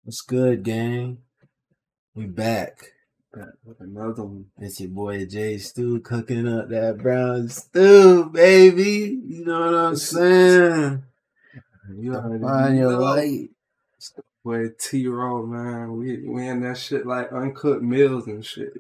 What's good, gang? We back. Back with another one. It's your boy Jay Stu cooking up that brown stew, baby. You know what I'm saying? You already Find your know. light. It's the boy T-Roll, man. We in that shit like uncooked meals and shit.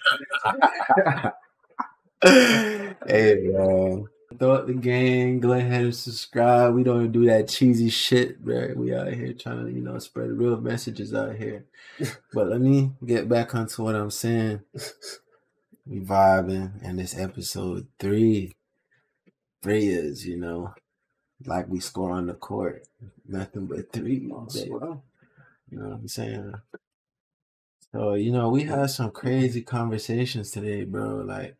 Hey, man. Throw up the gang. Go ahead and subscribe. We don't do that cheesy shit, bro. We out here trying to, spread real messages out here. But let me get back onto what I'm saying. We vibing, and this episode 3. 3 is, like we score on the court. Nothing but 3. You know what I'm saying? So, we had some crazy conversations today, bro. Like,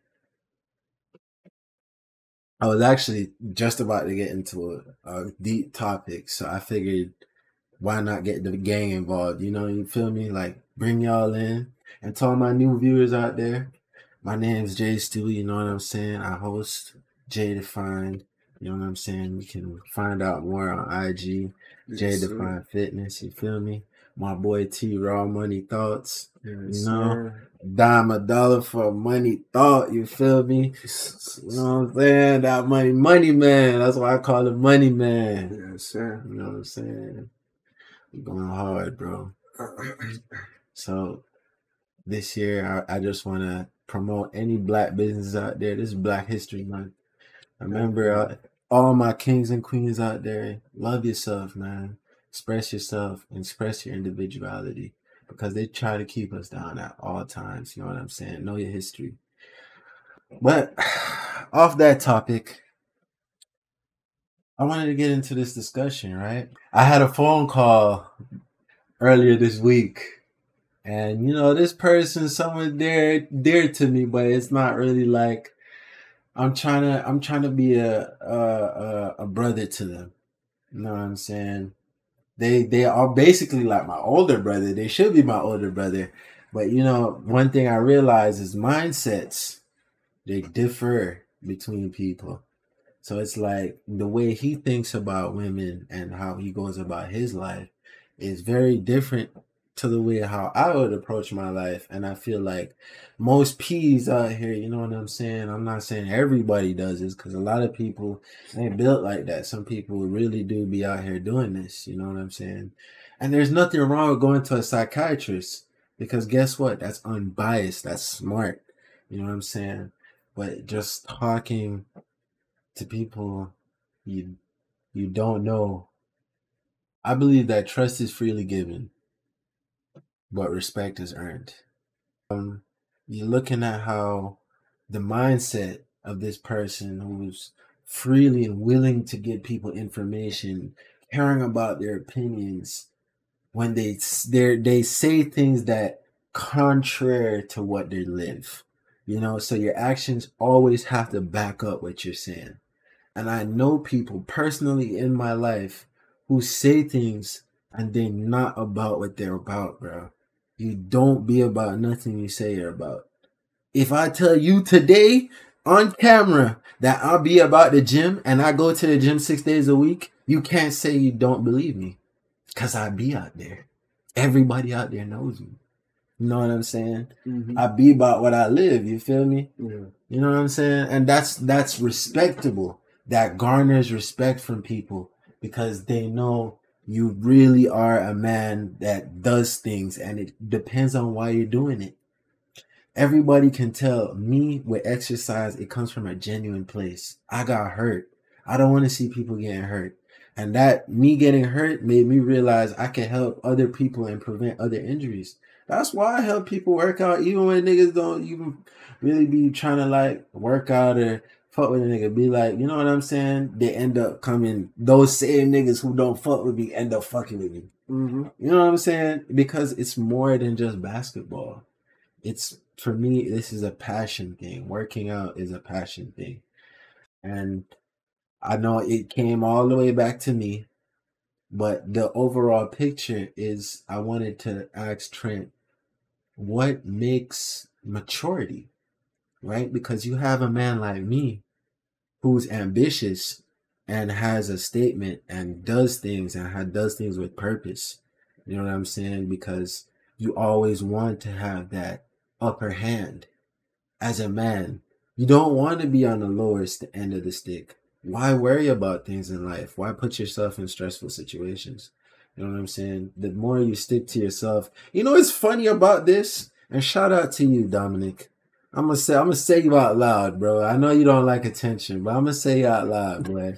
I was actually just about to get into a deep topic, so I figured, why not get the gang involved? You feel me? Like, bring y'all in. And to all my new viewers out there, my name's Jay Stu, you know what I'm saying? I host Jay Defined, you know what I'm saying? You can find out more on IG, Jay Defined Fitness, you feel me? My boy T Raw Money Thoughts, dime a dollar for money thought, you feel me? You know what I'm saying? That money man, that's why I call it Money Man. Yes, sir. You know what I'm saying? We're going hard, bro. So this year, I just want to promote any black businesses out there. This is Black History Month. Remember, all my kings and queens out there, love yourself, man. Express yourself and express your individuality, because they try to keep us down at all times. You know what I'm saying? Know your history. But off that topic, I wanted to get into this discussion, right? I had a phone call earlier this week. And this person, someone dear to me, but it's not really like I'm trying to be a brother to them. You know what I'm saying? They are basically like my older brother. They should be my older brother. But one thing I realize is mindsets, they differ between people. So it's like the way he thinks about women and how he goes about his life is very different to the way how I would approach my life. And I feel like most P's out here, you know what I'm saying? I'm not saying everybody does this, because a lot of people ain't built like that. Some people really do be out here doing this, you know what I'm saying? And there's nothing wrong with going to a psychiatrist, because guess what? That's unbiased. That's smart. You know what I'm saying? But just talking to people you don't know, I believe that trust is freely given, but respect is earned. You're looking at how the mindset of this person who's freely and willing to give people information, caring about their opinions, when they say things that contrary to what they live, so your actions always have to back up what you're saying. And I know people personally in my life who say things and they're not about what they're about, bro. You don't be about nothing you say you're about. If I tell you today on camera that I'll be about the gym and I go to the gym 6 days a week, you can't say you don't believe me, because I be out there. Everybody out there knows me. You know what I'm saying? Mm-hmm. I be about what I live. You feel me? Yeah. You know what I'm saying? And that's respectable. That garners respect from people, because they know you really are a man that does things, and it depends on why you're doing it. Everybody can tell me with exercise, it comes from a genuine place. I got hurt. I don't want to see people getting hurt. And that me getting hurt made me realize I can help other people and prevent other injuries. That's why I help people work out, even when niggas don't even really be trying to like work out or fuck with a nigga. Be like, you know what I'm saying? They end up coming, those same niggas who don't fuck with me end up fucking with me. Mm-hmm. You know what I'm saying? Because it's more than just basketball. It's, for me, this is a passion thing. Working out is a passion thing. And I know it came all the way back to me, but the overall picture is, I wanted to ask Trent, what makes maturity, right? Because you have a man like me who's ambitious and has a statement and does things with purpose. You know what I'm saying? Because you always want to have that upper hand as a man. You don't want to be on the lowest end of the stick. Why worry about things in life? Why put yourself in stressful situations? You know what I'm saying? The more you stick to yourself. You know what's funny about this? And shout out to you, Dominic. I'm gonna say you out loud, bro. I know you don't like attention, but I'm gonna say you out loud, boy.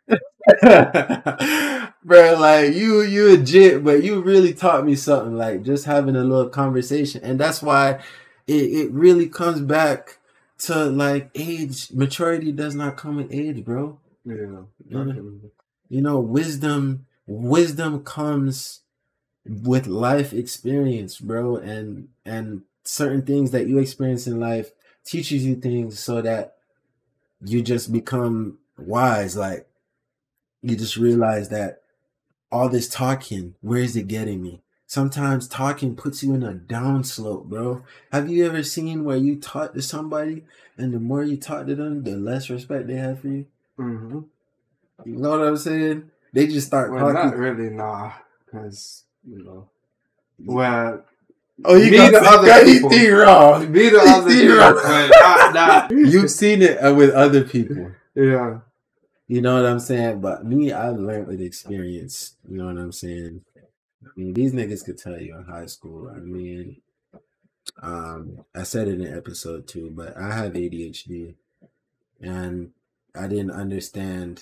Bro, like you legit, but you really taught me something, like just having a little conversation. And that's why it really comes back to like age. Maturity does not come with age, bro. Yeah, You know, wisdom comes with life experience, bro, and certain things that you experience in life teaches you things so that you just become wise. Like you just realize that all this talking, where is it getting me? Sometimes talking puts you in a down slope, bro. Have you ever seen where you talk to somebody and the more you talk to them, the less respect they have for you? Mm-hmm. You know what I'm saying? They just start Well, talking. not really, nah. Because, well, Oh, you me the other people. He wrong. Me the other He people. wrong. But not. You've seen it with other people. Yeah. You know what I'm saying? But me, I've learned with experience. You know what I'm saying? I mean, these niggas could tell you in high school. I mean, I said it in episode 2, but I have ADHD, and I didn't understand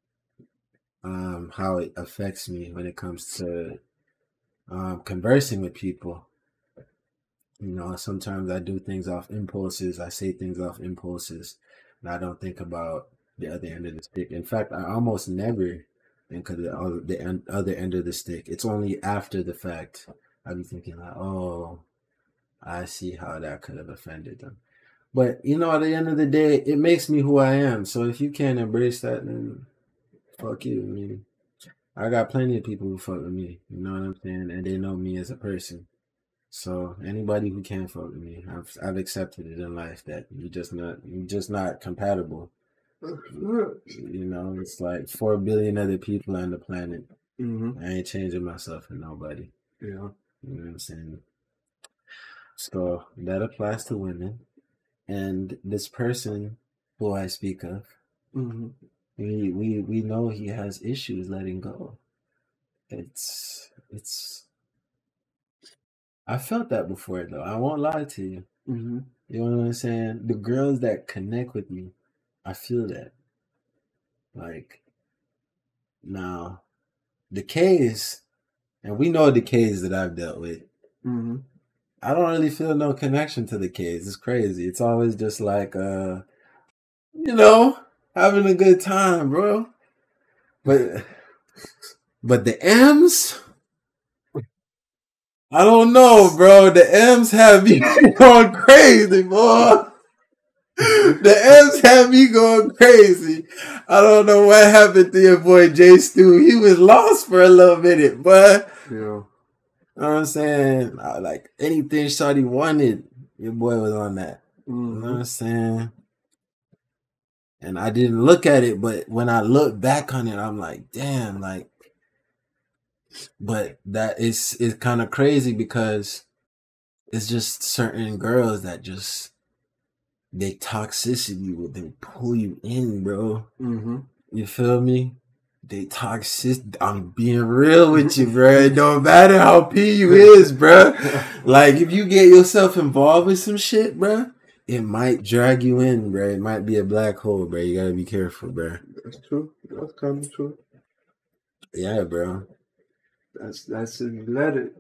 how it affects me when it comes to conversing with people. You know, sometimes I do things off impulses. I say things off impulses, and I don't think about the other end of the stick. In fact, I almost never think of the other end of the stick. It's only after the fact I be thinking like, oh, I see how that could have offended them. But you know, at the end of the day, it makes me who I am. So if you can't embrace that, then fuck you. I mean, I got plenty of people who fuck with me. You know what I'm saying? And they know me as a person. So anybody who can't fuck with me, I've accepted it in life that you're just not compatible. You know, it's like 4 billion other people on the planet. Mm-hmm. I ain't changing myself for nobody. Yeah. You know what I'm saying? So that applies to women. And this person who I speak of, Mm-hmm. we know he has issues letting go. I felt that before though. I won't lie to you. Mm-hmm. You know what I'm saying? The girls that connect with me, I feel that. Like now, the K's, and we know the K's that I've dealt with. Mm-hmm. I don't really feel no connection to the K's. It's crazy. It's always just like you know, having a good time, bro. But the M's, I don't know, bro. The M's have me going crazy, boy. The M's have me going crazy. I don't know what happened to your boy Jay Stu. He was lost for a little minute, but Yeah. you know what I'm saying? Like anything Shawty wanted, your boy was on that. Mm-hmm. You know what I'm saying? And I didn't look at it, but when I look back on it, I'm like, damn, like, but that is kind of crazy because it's just certain girls that just they toxicity will then pull you in, bro. Mm-hmm. You feel me? They toxic. I'm being real with you, bro. It don't matter how P you is, bro. Like if you get yourself involved with some shit, bro, it might drag you in, bro. It might be a black hole, bro. You gotta be careful, bro. That's true. That's kind of true. Yeah, bro. That's if you let it.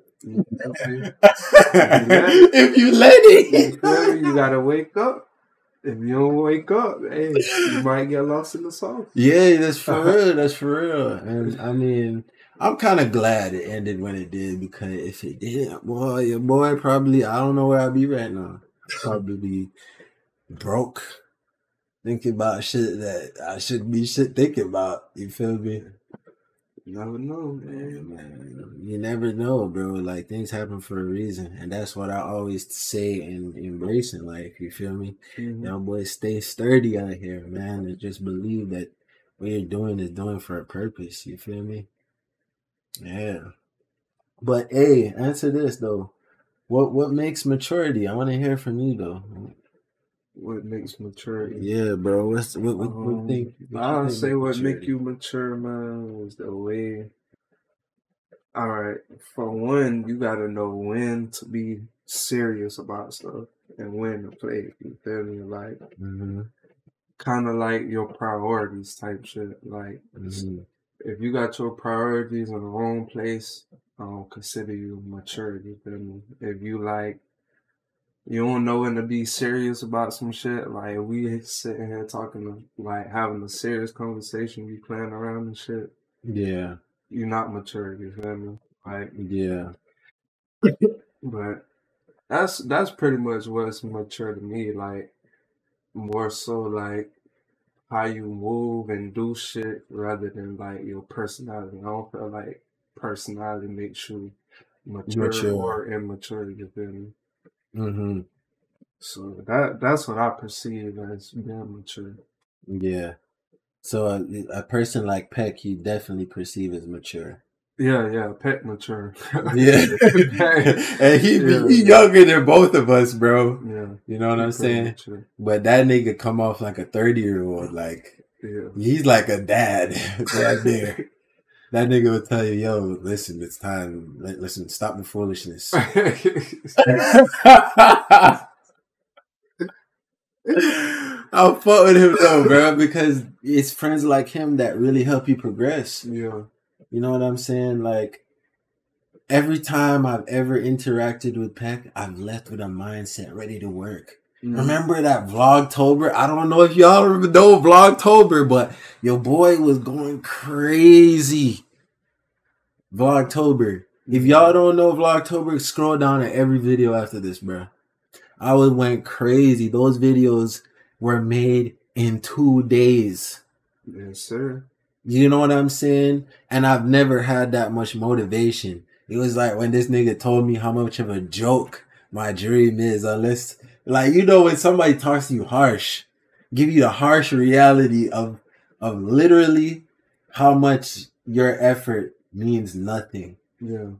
If you let it, You gotta wake up. If you don't wake up, hey, you might get lost in the sauce. Yeah, that's for real. That's for real. And I mean, I'm kind of glad it ended when it did because if it didn't, boy, your boy probably, I don't know where I'd be right now. Probably be broke, thinking about shit that I shouldn't be thinking about. You feel me? You never know, Man, you never know, bro. Like things happen for a reason, and that's what I always say and embrace in life. You feel me? Mm-hmm. Y'all boys stay sturdy out here, man, and just believe that what you're doing is doing for a purpose. You feel me? Yeah. But hey, answer this though. What makes maturity? I want to hear from you though. What makes maturity? Yeah, bro. What you I'll think say make what make maturity? you mature, man, is the way. All right, for one, you gotta know when to be serious about stuff and when to play. You feel me? Like, Mm-hmm. kind of like your priorities type shit. Like, Mm-hmm. if you got your priorities in the wrong place, I don't consider you mature. You feel me? If you like, you don't know when to be serious about some shit. Like, we sitting here talking, like having a serious conversation, we playing around and shit. Yeah. You're not mature. You feel me? Like, Yeah. but that's pretty much what's mature to me. Like, more so like how you move and do shit rather than like your personality. I don't feel like personality makes you mature Mature. or immature. You feel me? Mm-hmm. So that's what I perceive as being mature. Yeah. So a person like Peck, you definitely perceive as mature. Yeah, pet mature. Yeah. Pet, And he yeah, younger than both of us, bro. yeah. You know what He I'm pretty saying? mature. But that nigga come off like a 30-year-old. Like Yeah. he's like a dad right there. That nigga will tell you, yo, listen, it's time. Listen, stop the foolishness. I'll fuck with him though, bro, because it's friends like him that really help you progress. Yeah. You know what I'm saying? Like every time I've ever interacted with Peck, I've left with a mindset ready to work. Remember that Vlogtober? I don't know if y'all know Vlogtober, but your boy was going crazy. Vlogtober. If y'all don't know Vlogtober, scroll down at every video after this, bro. I went crazy. Those videos were made in 2 days. Yes, sir. You know what I'm saying? And I've never had that much motivation. It was like when this nigga told me how much of a joke my dream is, unless, like, you know, when somebody talks to you harsh, give you the harsh reality of literally how much your effort means nothing. Yeah.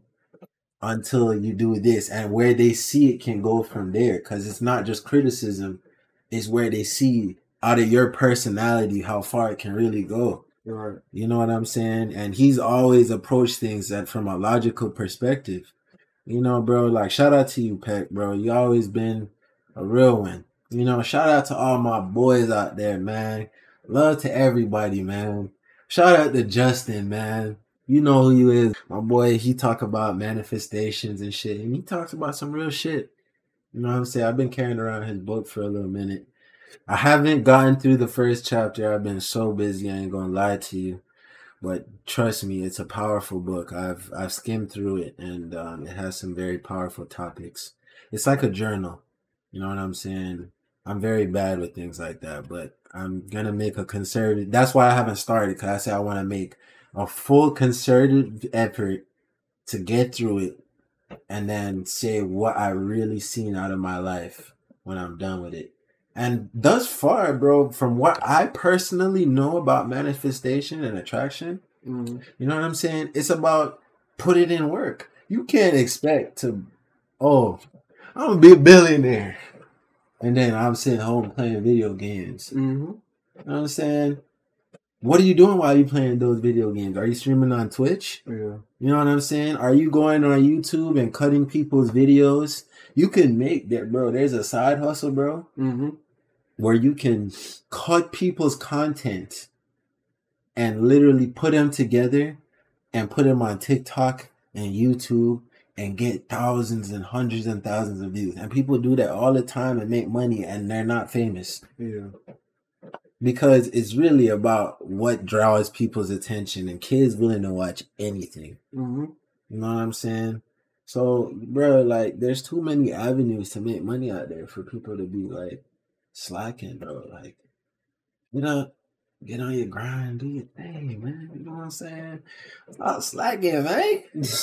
Until you do this, and where they see it can go from there, because it's not just criticism, it's where they see out of your personality how far it can really go. Right. You know what I'm saying? And he's always approached things that from a logical perspective. You know, bro, like shout out to you, Peck, bro. You always been a real one. You know, shout out to all my boys out there, man. Love to everybody, man. Shout out to Justin, man. You know who you is. My boy, he talk about manifestations and shit. And he talks about some real shit. You know what I'm saying? I've been carrying around his book for a little minute. I haven't gotten through the first chapter. I've been so busy, I ain't gonna lie to you. But trust me, it's a powerful book. I've skimmed through it, and it has some very powerful topics. It's like a journal. You know what I'm saying? I'm very bad with things like that, but I'm gonna make a concerted. That's why I haven't started, because I say I want to make a full concerted effort to get through it, and then say what I really seen out of my life when I'm done with it. And thus far, bro, from what I personally know about manifestation and attraction, you know what I'm saying? It's about put it in work. You can't expect to, oh, I'm gonna be a billionaire, and then I'm sitting home playing video games. You know what I'm saying? What are you doing while you playing those video games? Are you streaming on Twitch? Yeah. You know what I'm saying? Are you going on YouTube and cutting people's videos? You can make that, bro. There's a side hustle, bro, where you can cut people's content and literally put them together and put them on TikTok and YouTube and get thousands and hundreds and thousands of views. And people do that all the time and make money, and they're not famous. Yeah. Because it's really about what draws people's attention, and kids willing to watch anything. You know what I'm saying? So, bro, like, there's too many avenues to make money out there for people to be like slacking, bro. Like, you know, get on your grind, do your thing, man. You know what I'm saying? Stop slacking, man.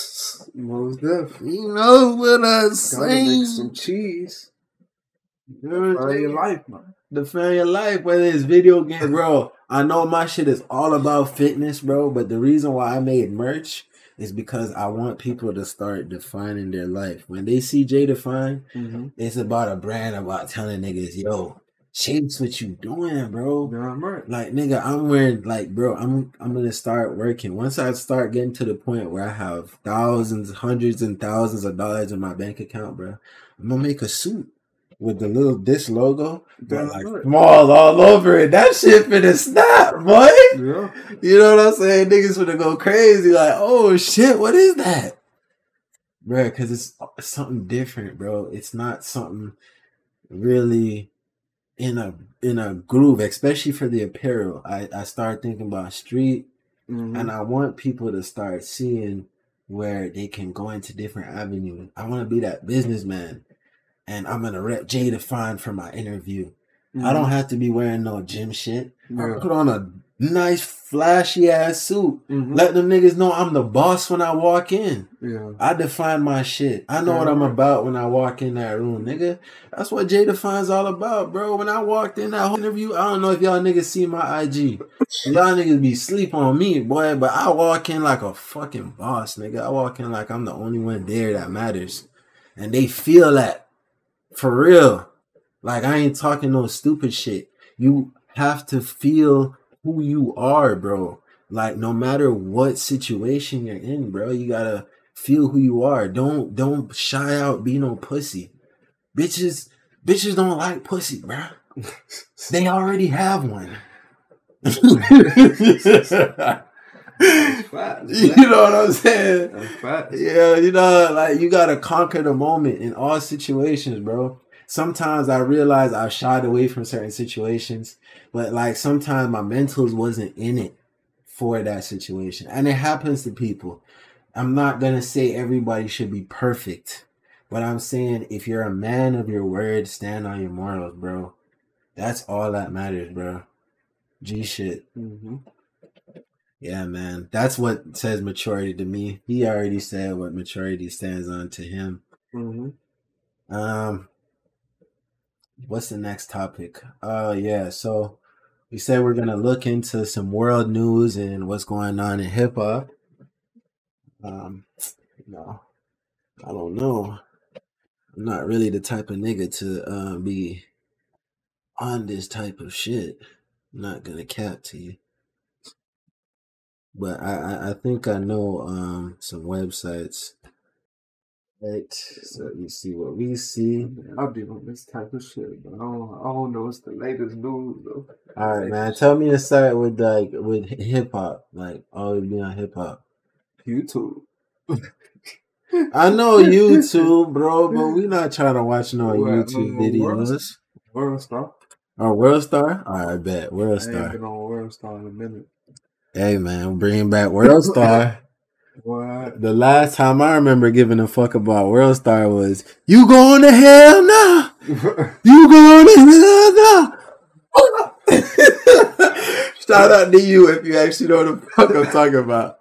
Most definitely. You know what I'm Gotta make saying? some cheese. You know what I'm For your saying? life, man. Define your life, whether it's video game, bro. I know my shit is all about fitness, bro, but the reason why I made merch is because I want people to start defining their life. When they see Jay Define, it's about a brand about telling niggas, yo, Chase, what you doing, bro? Damn right. Like, nigga, I'm wearing, like, bro, I'm gonna start working. Once I start getting to the point where I have thousands, hundreds and thousands of dollars in my bank account, bro, I'm gonna make a suit with the little this logo, but Damn like right. small all over it. That shit finna snap, boy. Yeah. You know what I'm saying? Niggas finna go crazy, like, oh shit, what is that? Bro, because it's something different, bro. It's not something really in a groove, especially for the apparel. I start thinking about street, and I want people to start seeing where they can go into different avenues. I want to be that businessman, and I'm gonna rep Jay Define for my interview. I don't have to be wearing no gym shit. I put on a nice flashy ass suit. Let them niggas know I'm the boss when I walk in. Yeah. I define my shit. I know what I'm about when I walk in that room, nigga. That's what Jay Define's all about, bro. When I walked in that whole interview, I don't know if y'all niggas see my IG. Y'all niggas be sleep on me, boy, but I walk in like a fucking boss, nigga. I walk in like I'm the only one there that matters. And they feel that. For real. Like, I ain't talking no stupid shit. You have to feel who you are, bro. Like, no matter what situation you're in, bro, you gotta feel who you are. Don't shy out, be no pussy. Bitches don't like pussy, bro. They already have one. That's facts. You know what I'm saying? That's facts. Yeah, you know, like, you gotta conquer the moment in all situations, bro. Sometimes I realize I shied away from certain situations, but like sometimes my mentals wasn't in it for that situation. And it happens to people. I'm not gonna say everybody should be perfect, but I'm saying if you're a man of your word, stand on your morals, bro. That's all that matters, bro. G shit. Yeah, man. That's what says maturity to me. He already said what maturity stands on to him. What's the next topic? Yeah, so we said we're gonna look into some world news and what's going on in hip hop. No, I don't know. I'm not really the type of nigga to be on this type of shit. I'm not gonna cap to you. But I think I know some websites. Right. So you see what we see. I'll be on this type of shit, but I don't know what's the latest news though. All right, man. Tell me a site with hip hop, like always be on hip hop. YouTube. I know YouTube, bro, but we not trying to watch no YouTube videos. Worldstar. Oh, Worldstar? All right, bet. I ain't Worldstar. been on Worldstar in a minute. Hey, man, bringing back Worldstar. What? The last time I remember giving a fuck about Worldstar was, you going to hell now? You going to hell now? Shout out to you if you actually know what the fuck I'm talking about.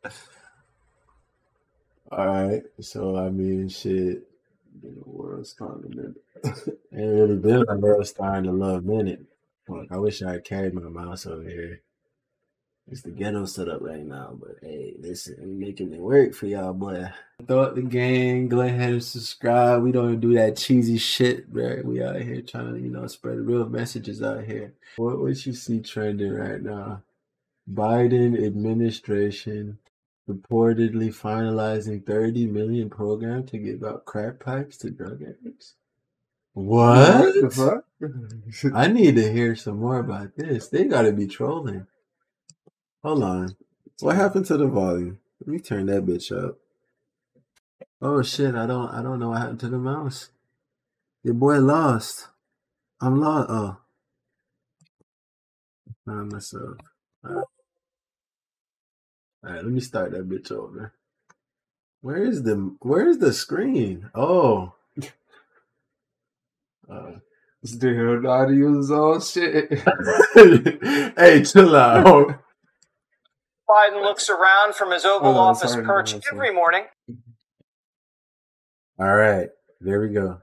Alright, so I mean, shit. Been on Worldstar in a minute. Ain't really been on Worldstar in a little minute. Fuck, I wish I had carried my mouse over here. It's the ghetto setup right now, but hey, listen, I'm making it work for y'all, boy. Throw up the gang, go ahead and subscribe. We don't do that cheesy shit, bro. We out here trying to, spread real messages out here. What you see trending right now? Biden administration reportedly finalizing 30 million program to give out crack pipes to drug addicts. What? The fuck? I need to hear some more about this. They gotta be trolling. Hold on. What happened to the volume? Let me turn that bitch up. Oh shit, I don't know what happened to the mouse. Your boy lost. I'm lost. Oh. Found myself. Alright, let me start that bitch over. Where's the screen? Oh. Still not use all shit. Hey, chill out. Biden looks around from his Oval Office perch every morning. All right, there we go.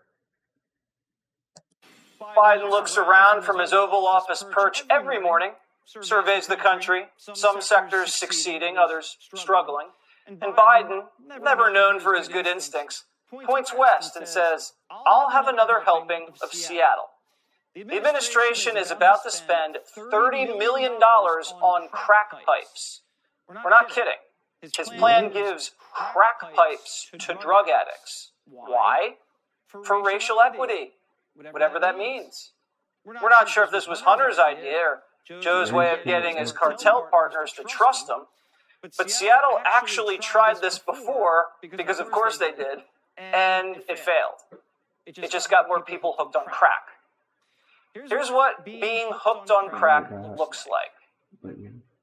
Biden looks around from his Oval Office perch every morning, surveys the country, some sectors succeeding, others struggling, And Biden, never known for his good instincts, points west and says, I'll have another helping of Seattle. The administration is about to spend $30 million on crack pipes. We're not kidding. His plan gives crack pipes to drug addicts. Why? For racial equity, whatever that means. We're not sure if this was Hunter's idea or Joe's way of getting his cartel partners to trust him, but Seattle actually tried this before, because of course they did, and it failed. It just got more people hooked on crack. Here's what being hooked on crack looks like.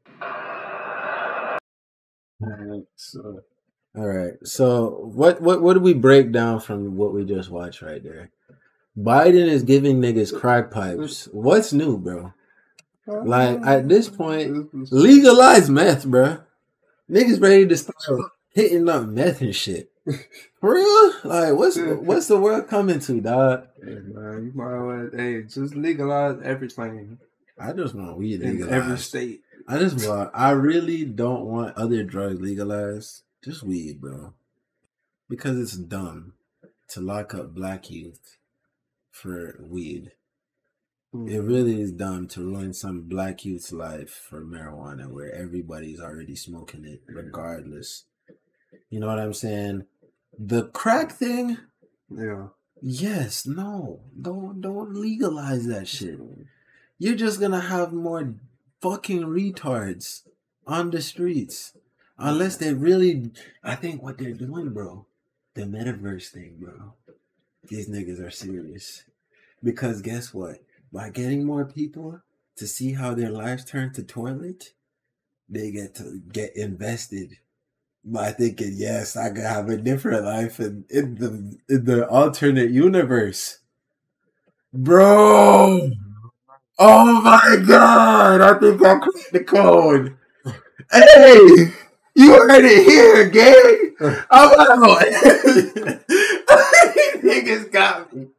All right. So what do we break down from what we just watched right there? Biden is giving niggas crack pipes. What's new, bro? Like, at this point, legalize meth, bro. Niggas ready to start hitting up meth and shit. For real? Like, what's the world coming to, dog? Hey, man, you might well, just legalize everything. I just want weed in legalized. every state. I really don't want other drugs legalized. Just weed, bro. Because it's dumb to lock up black youth for weed. It really is dumb to ruin some black youth's life for marijuana where everybody's already smoking it regardless. You know what I'm saying? The crack thing? Yeah. Yes, no. Don't legalize that shit. You're just gonna have more fucking retards on the streets. Unless they really, I think what they're doing, bro, the metaverse thing, bro. These niggas are serious. Because guess what? By getting more people to see how their lives turn to toilet, they get to get invested by thinking, yes, I can have a different life in the alternate universe. Bro! Oh my god! I think I cracked the code. Hey! You heard it here, gang! I'm out. Niggas got me.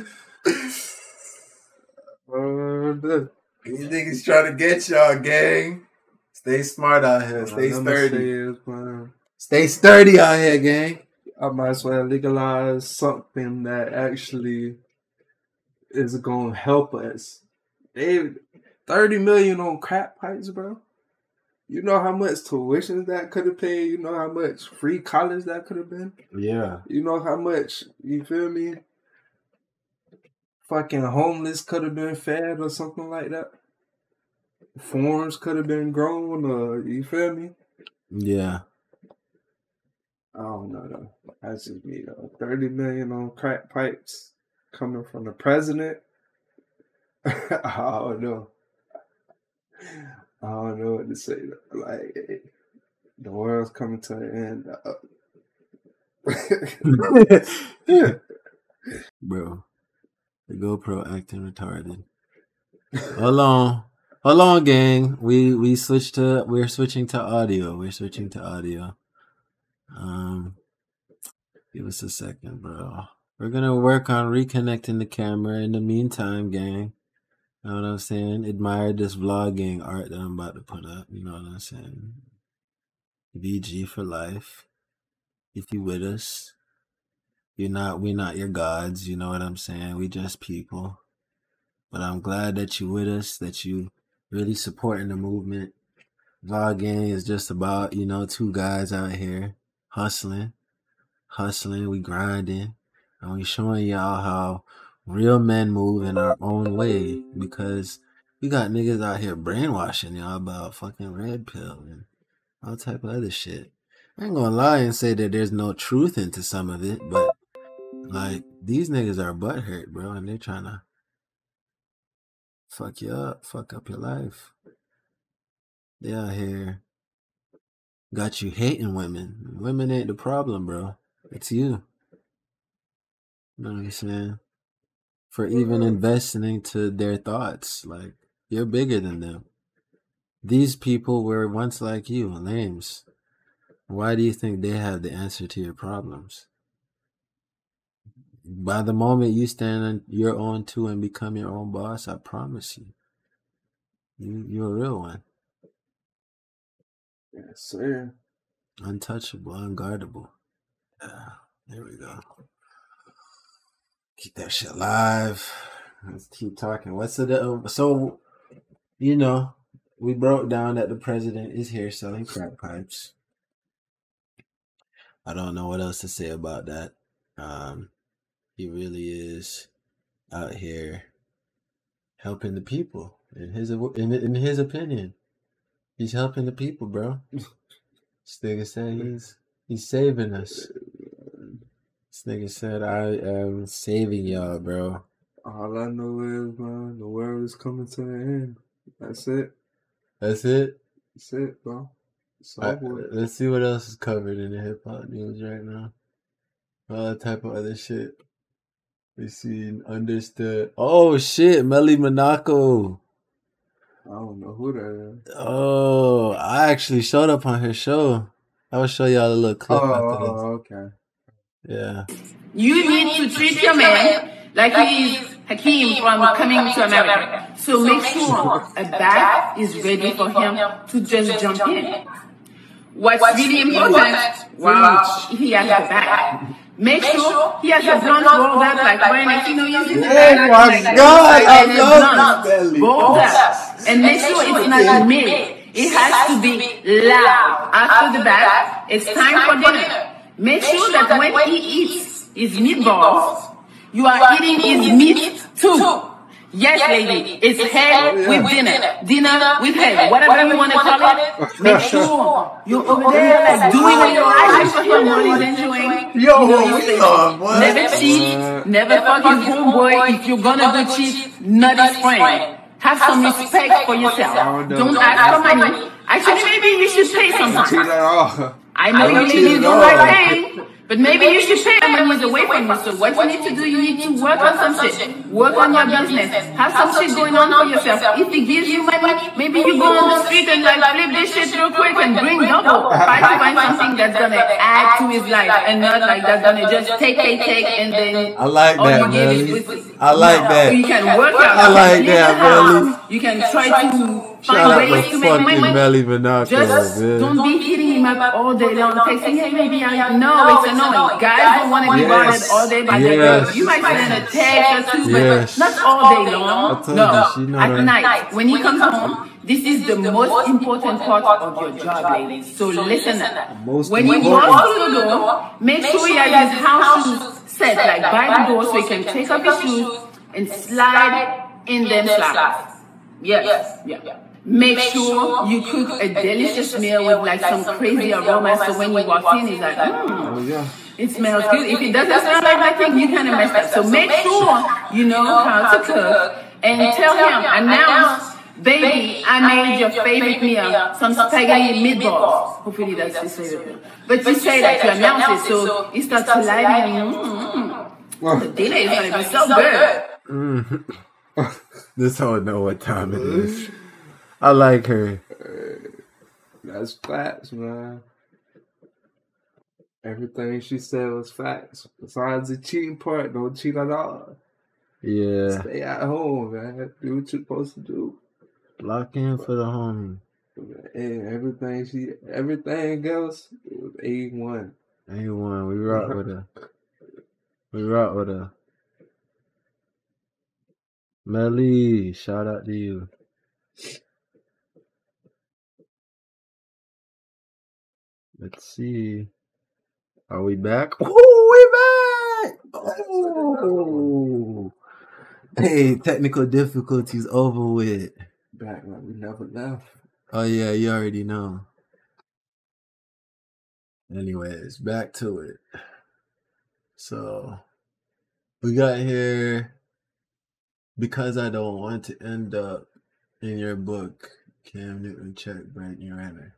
These niggas trying to get y'all, gang. Stay smart out here. Stay sturdy. Stay sturdy out here, gang. I might as well legalize something that actually is going to help us. 30 million on crack pipes, bro. You know how much tuition that could have paid? You know how much free college that could have been? Yeah. You know how much, you feel me? Fucking homeless could have been fed or something like that. Farms could have been grown, or you feel me? Yeah. I don't know though. That's just me though. 30 million on crack pipes coming from the president. I don't know. I don't know what to say. Like, the world's coming to an end. Bro, the GoPro acting retarded. Hold on, gang. We're switching to audio. Give us a second, bro. We're gonna work on reconnecting the camera in the meantime, gang. You know what I'm saying? Admire this vlogging art that I'm about to put up. You know what I'm saying? VG for life. If you with us, we're not your gods. You know what I'm saying? We just people. But I'm glad that you with us, that you really supporting the movement. Vlogging is just about, two guys out here hustling, we grinding, and we showing y'all how real men move in our own way, because we got niggas out here brainwashing y'all about fucking red pill and all type of other shit. I ain't gonna lie and say that there's no truth into some of it, but like, these niggas are butthurt, bro, and they're trying to fuck you up, fuck up your life. They out here got you hating women. Women ain't the problem, bro. It's you. You know what I'm saying? For even investing into their thoughts. Like, you're bigger than them. These people were once like you, lames. Why do you think they have the answer to your problems? By the moment you stand on your own too and become your own boss, I promise you're a real one. Yes, sir. Untouchable, unguardable. Yeah, there we go. Keep that shit alive. Let's keep talking. What's the so? You know, we broke down that the president is here selling crack pipes. I don't know what else to say about that. He really is out here helping the people. In his opinion, he's helping the people, bro. This nigga said he's saving us. This nigga said, I am saving y'all, bro. All I know is, man, the world is coming to an end. That's it. That's it? That's it, bro. Let's see what else is covered in the hip hop news right now. All that type of other shit. We see understood. Oh shit, Melly Monaco. I don't know who that is. Oh, I actually showed up on her show. I will show y'all a little clip after this. Oh, okay. Yeah. You need to treat your man like he's Hakeem from Coming to America. So make sure a bag is ready for him to just jump in. What's really important, he has a bag. Make sure he has a blunt rolled up like when you know you see. Oh my God, I love that. Rolled up. And make sure it's not mid. It has to be loud. After the bag, it's time for dinner. Make sure that when he eats his meatballs, you are eating his meat too. Yes, lady, it's head with dinner. Dinner with head. Whatever you want to call it. Make sure you're over there like doing what your eyes for him while he's enjoying. Never cheat. Never fuck his homeboy. If you're gonna go cheat, not his friend. Have some respect for yourself. Don't ask for money. Actually, maybe you should pay sometime. I know you ladies don't like paying, but maybe you should pay him when he's away from you. So what you need to do, you need to work on some shit. Work on your business. Have some shit going on for yourself. If he gives you money, maybe you go on the street and like flip this shit real quick and bring double. Try to find something that's gonna add to his life and not like that's gonna just take and then I like all that, you give Melly. is pussy. I like that. So you can work out. I like that, Melly. You can try to Shout find out ways to to make fucking money. Melly Monaco, Just man. don't be hitting him up all day long, texting, hey, maybe I know it's annoying. Guys don't want to be bothered all day by their girls. You might send a text or two, but not all day long. No, at night, when he comes home, this is the most important part of your job, ladies. So listen up. When you walk through the door, make sure he has his house shoes set, like by the door so he can take off his shoes and slide in them slides. Yes. Yeah. Make sure you cook a delicious meal with like some crazy aroma so when you walk in, it's like, it smells good. If it doesn't smell like that thing, you kind of messed up. So make sure you know how to cook and tell him, announce, baby, I made your favorite meal, some spaghetti meatballs. Hopefully that's his favorite meal. But you say that, you announce it, so he starts to like it. The dinner is going to be so good. This whole know what time it is. I like her. That's facts, man. Everything she said was facts. Besides the cheating part, don't cheat at all. Yeah. Stay at home, man. Do what you're supposed to do. Lock in for the homie. And everything else, it was A1. A1, we rock with her. We rock with her. Melly, shout out to you. Let's see. Are we back? Oh, we back! Oh. Hey, technical difficulties over with. Back like we never left. Oh yeah, you already know. Anyways, back to it. So, we got here because I don't want to end up in your book, Cam Newton check Brittany Renner.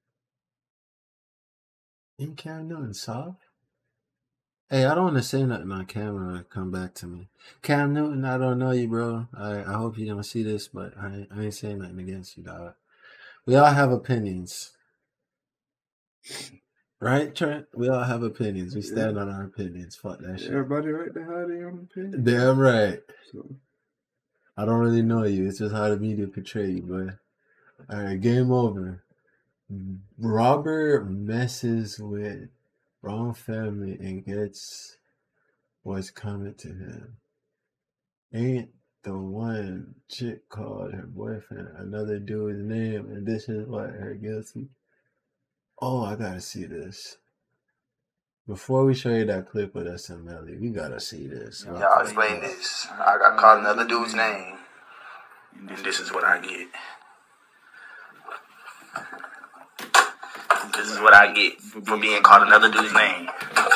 Ain't Cam Newton soft? Hey, I don't want to say nothing on camera. Come back to me. Cam Newton, I don't know you, bro. I hope you don't see this, but I ain't saying nothing against you, dog. We all have opinions. Right, Trent? We all have opinions. We stand on our opinions. Fuck that shit. Everybody right there have their own opinion. Damn right. So, I don't really know you. It's just how the media portray you, but all right, game over. Robert messes with wrong family and gets what's coming to him. Ain't the one chick called her boyfriend another dude's name, and this is what her guilty. Oh, I gotta see this. Before we show you that clip of SML, we gotta see this. Yeah, I'll explain this. I got called another dude's name, and this is what I get. This is what I get for being called another dude's name.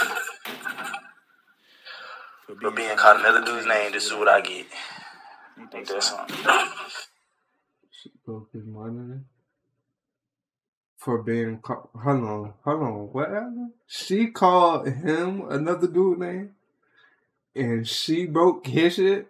For being called another dude's name, this is what I get. Ain't that something? She broke his monitor for being called. Hold on. What happened? She called him another dude name, and she broke his shit.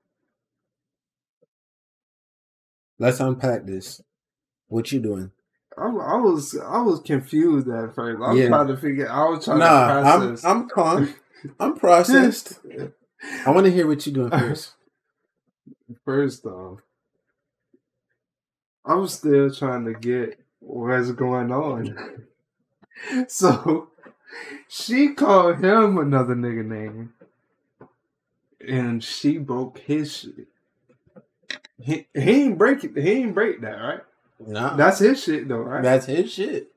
Let's unpack this. What you doing? I was confused at first. I was trying to figure. I was trying to process. I'm calm. I'm processed. I want to hear what you doing first. First off, I'm still trying to get what's going on. So she called him another nigga name, and she broke his shit. He ain't break it. He ain't break that, right? No, That's his shit though, right? that's his shit.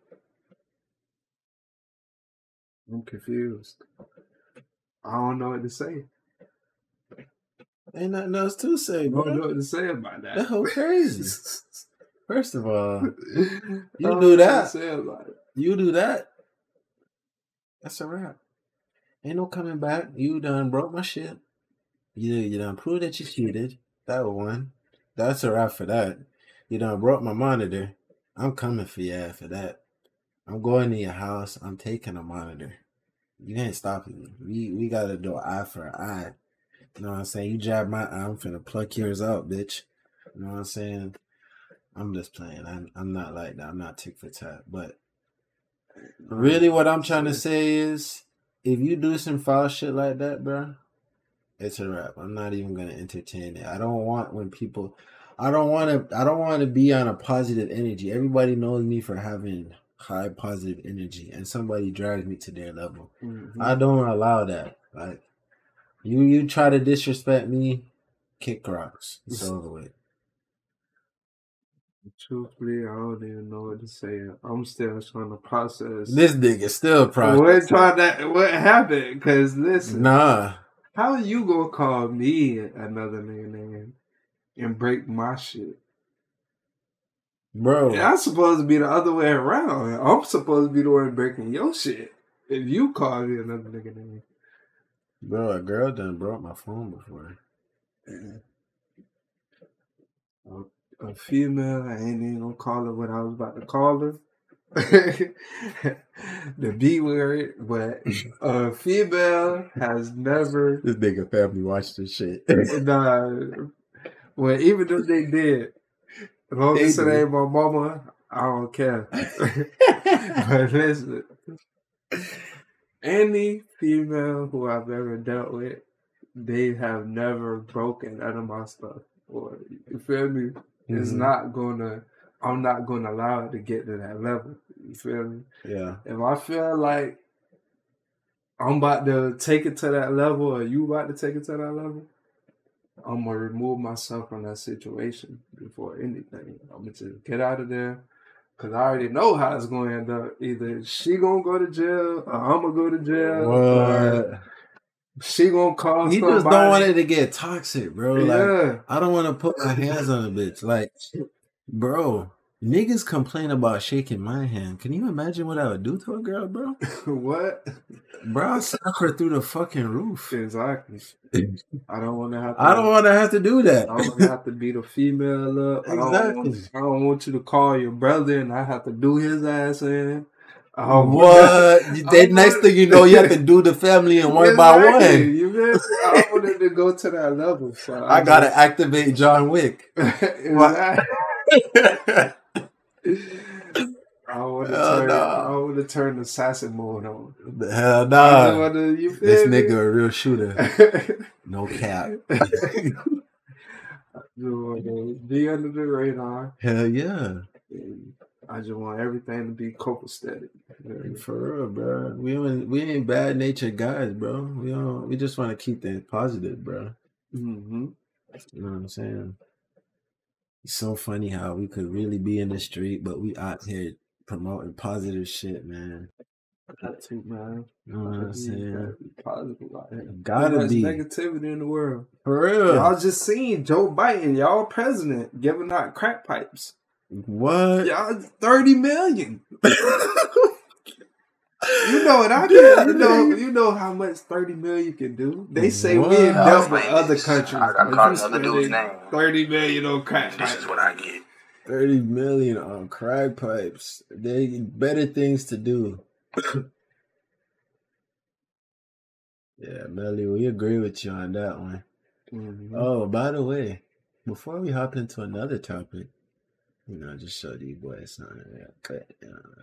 I'm confused. I don't know what to say. Ain't nothing else to say, I don't know bro. what to say about that. That whole crazy. First of all, I you don't do know what that. to say about it. You do that. That's a wrap. Ain't no coming back. You done broke my shit. You done proved that you cheated. That was one. That's a wrap for that. You done broke my monitor. I'm coming for you after that. I'm going to your house. I'm taking a monitor. You ain't stopping me. We gotta do eye for an eye. You know what I'm saying? You jab my eye, I'm finna pluck yours out, bitch. You know what I'm saying? I'm just playing. I'm not like that. I'm not tick for tat. But really what I'm trying to say is, if you do some foul shit like that, bro, it's a wrap. I'm not even gonna entertain it. I don't want to be on a positive energy. Everybody knows me for having high positive energy, and somebody drags me to their level. Mm-hmm. I don't allow that. Like you try to disrespect me, kick rocks. It's over with. Truthfully, I don't even know what to say. I'm still trying to process. This nigga still processing. What happened? Because listen, Nah, how you gonna call me another nigga name and break my shit? bro. Yeah, I'm supposed to be the other way around. I'm supposed to be the one breaking your shit. If you call me another nigga name. Bro, a girl done broke my phone before. A female, I ain't even gonna call her what I was about to call her. The B word, but a female has never. This nigga family watched this shit. Well, even if they did, as long as it ain't my mama, I don't care. But listen, any female who I've ever dealt with, they have never broken none of my stuff. Or you feel me? It's not gonna. I'm not gonna allow it to get to that level. You feel me? Yeah. If I feel like I'm about to take it to that level, or you about to take it to that level, I'm gonna remove myself from that situation before anything. I'm gonna just get out of there, cause I already know how it's gonna end up. Either she gonna go to jail, or I'm gonna go to jail, or she gonna call somebody. You just don't want it to get toxic, bro. Yeah. Like, I don't want to put my hands on a bitch. Like, bro, niggas complain about shaking my hand. Can you imagine what I would do to a girl, bro? What? Bro, I'll suck her through the fucking roof. Exactly. I don't want to have to. I don't want to have to do that. I don't want to have to beat a female up. Exactly. I don't want you to call your brother and I have to do his ass in. What? Next thing you know, you have to do the family in one by one. You feel me? I wanted to go to that level. So I gotta activate John Wick. Exactly. I want to turn assassin mode on. Hell nah. This me? nigga a real shooter. No cap. Be under the radar. Hell yeah. I just want everything to be copacetic. For real, bro. We ain't bad natured guys, bro. We just want to keep things positive, bro. Mm-hmm. You know what I'm saying? It's so funny how we could really be in the street, but we out here promoting positive shit, man. Got to, man. You know what I'm saying? Be positive out here. Gotta Too much be. negativity in the world. For real. Y'all just seen Joe Biden, y'all president, giving out crack pipes. What? Y'all 30 million. You know what I can. You know how much 30 million can do. They say we in debt with other countries. I caught another dude's name. 30 million on crack pipes. This is what I get. 30 million on crack pipes. They better things to do. Yeah, Melly, we agree with you on that one. Mm-hmm. Oh, by the way, before we hop into another topic, just show these boys something real quick.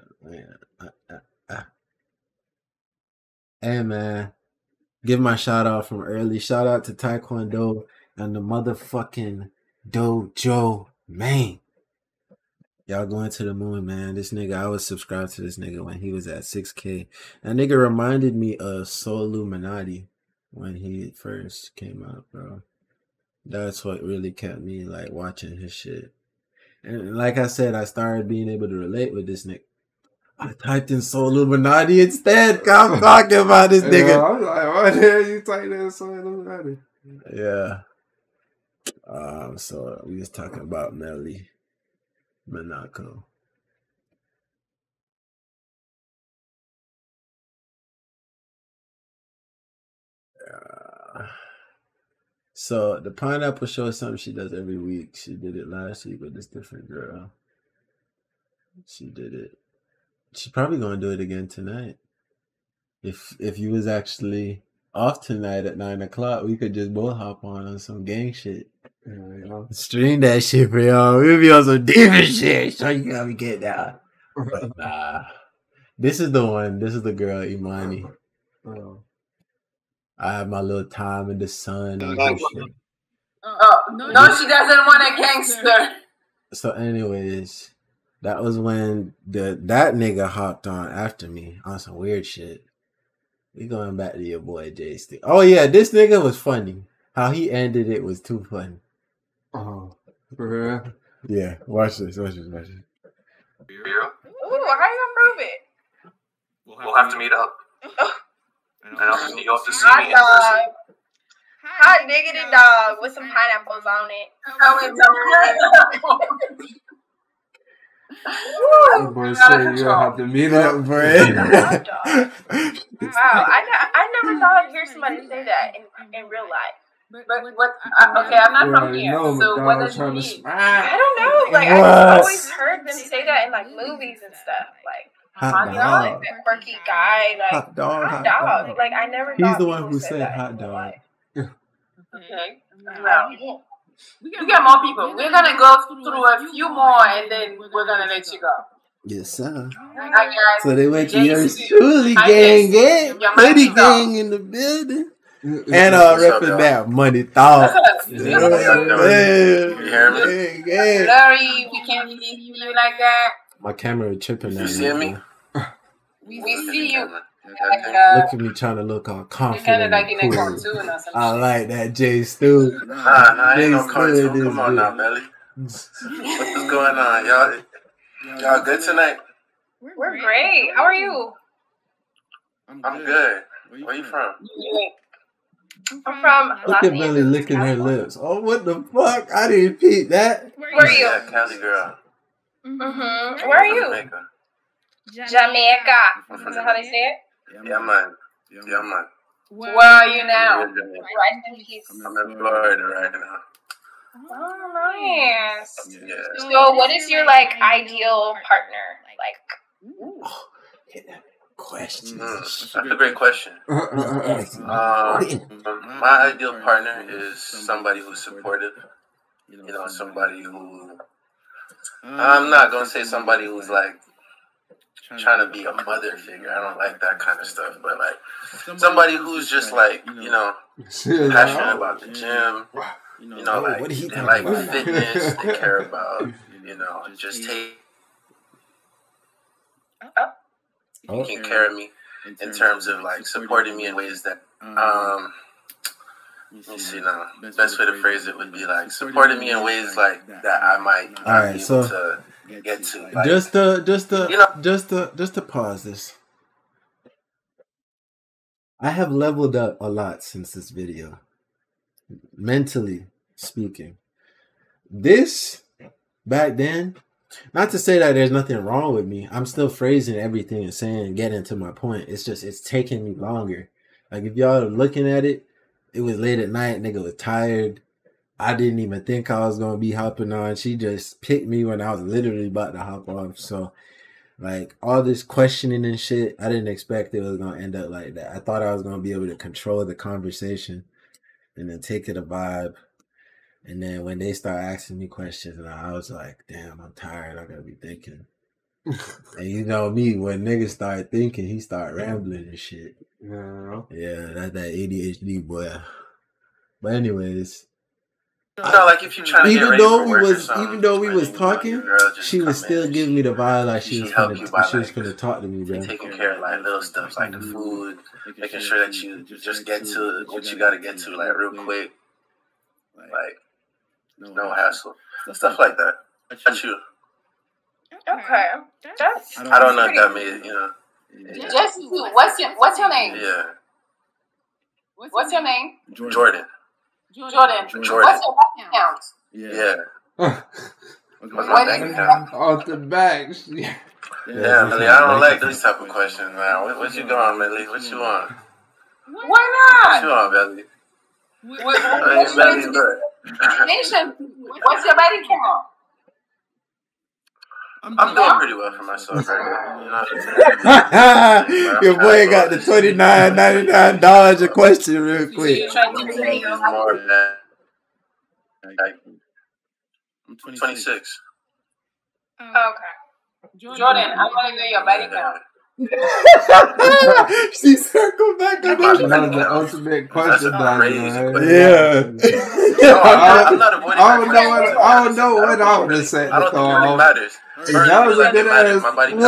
Hey, man, give my shout out from early. Shout out to Taekwondo and the motherfucking Dojo, man. Y'all going to the moon, man. This nigga, I was subscribed to this nigga when he was at 6K. That nigga reminded me of Soul Illuminati when he first came out, bro. That's what really kept me, like, watching his shit. And like I said, I started being able to relate with this nigga. I typed in Soul Illuminati instead. I'm talking about this nigga. Yeah, I'm like, why the hell you type in Soul Illuminati? Yeah. So we was talking about Melly Monaco. So the pineapple show is something she does every week. She did it last week with this different girl. She did it. She's probably gonna do it again tonight. If you was actually off tonight at 9 o'clock, we could just both hop on some gang shit. Yeah. Stream that shit for y'all. We'll be on some demon shit. Show you how we get down. But nah. This is the one. This is the girl, Imani. Oh. I have my little time in the sun. No, she doesn't want a gangster. So anyways, that was when that nigga hopped on after me on some weird shit. We going back to your boy Jay Stick. Oh yeah, this nigga was funny. How he ended it was too funny. Oh, for real? Yeah, watch this. Beer? Ooh, how you gonna prove it? We'll have to meet up. And I'll send you off to see Hot me in person. dog. Hot diggity dog with some pineapples on it. That boy said you'll have to meet up, bro. Hot dog. Wow, I never thought I'd hear somebody say that in real life. But what? Okay, I'm not from here, so what does it mean? I don't know. Like I've always heard them say that in like movies and stuff. Like hot dog, like that quirky guy, like hot dog. Like I never. He's thought the one people who said said that hot in real dog. life. Okay. Well, we got more people. We're gonna go through a few more, and then we're gonna let you go. Yes, sir. Hi guys. So they went to JC. your truly gang, Your Hoodie money gang in the building. And What's up, repping y'all? that money thought. You hear me? Larry, we can't see you like that. My camera tripping You at see me? We see you. Look at me trying to look all You're kind confident of like in a and cool. cartoon or something. I like that Jay Stu. Nah, ain't no Jay cartoon. Stu Come on now, Melly. What's going on? Y'all good tonight? We're great. How are you? I'm good. Where you from? I'm from Look Los at Melly Angeles, licking her California. lips. Oh, what the fuck? I didn't peep that. Where are you? Yeah, Cali girl. Mm-hmm. Where are you? Jamaica. Jamaica. Is that how they say it? Yeah, man. Where are you now? Rest in peace. Rest in peace. I'm in Florida right now. Oh, nice. Yeah. So, what is your like ideal partner? Like, Questions. That's a great question. My ideal partner is somebody who's supportive. Somebody who... I'm not going to say somebody who's like trying to be a mother figure. I don't like that kind of stuff. But like somebody who's just like, passionate about the gym. Like what he they like fitness. They care about, just take You can carry me in terms of like supporting me in ways that let me see now. Best way to phrase it would be like supporting me in ways like that I might not be able to get to. Like, just to pause this. I have leveled up a lot since this video, mentally speaking. This back then, not to say that there's nothing wrong with me. I'm still phrasing everything and saying, getting to my point. It's just it's taking me longer. Like if y'all are looking at it. It was late at night. Nigga was tired. I didn't even think I was going to be hopping on. She just picked me when I was literally about to hop off. So, like, all this questioning and shit, I didn't expect it was going to end up like that. I thought I was going to be able to control the conversation and then take it a vibe. And then when they start asking me questions, and I was like, damn, I'm tired. I got to be thinking. And you know me, when niggas start thinking, he start rambling and shit. Yeah, that's that ADHD boy. But anyways, no, like if you're trying to even though we was talking, she was still giving me the vibe like she was gonna talk to me, bro. Taking care of like little stuff like the food, making sure that you just get to what you gotta get to like real quick, like no hassle, stuff like that. That's you. Okay, that's. I don't know if that made Jesse, what's your name? Yeah. What's your name? Jordan. What's your bank account? Yeah. What's my bank account? Off the back. Yeah, Millie, I don't like these type of questions, man. What you going, Millie? What you want? Why not? What you want, Belly? What's your bank account? I'm doing pretty well for myself right now. Your boy got the $29.99 a question real quick. I'm 26. Okay. Jordan, I want to know your bank account. She circled back on that. That was the ultimate question. Yeah. I'm not avoiding I don't know what I would have said. I don't think it really matters. That was a good ass. My body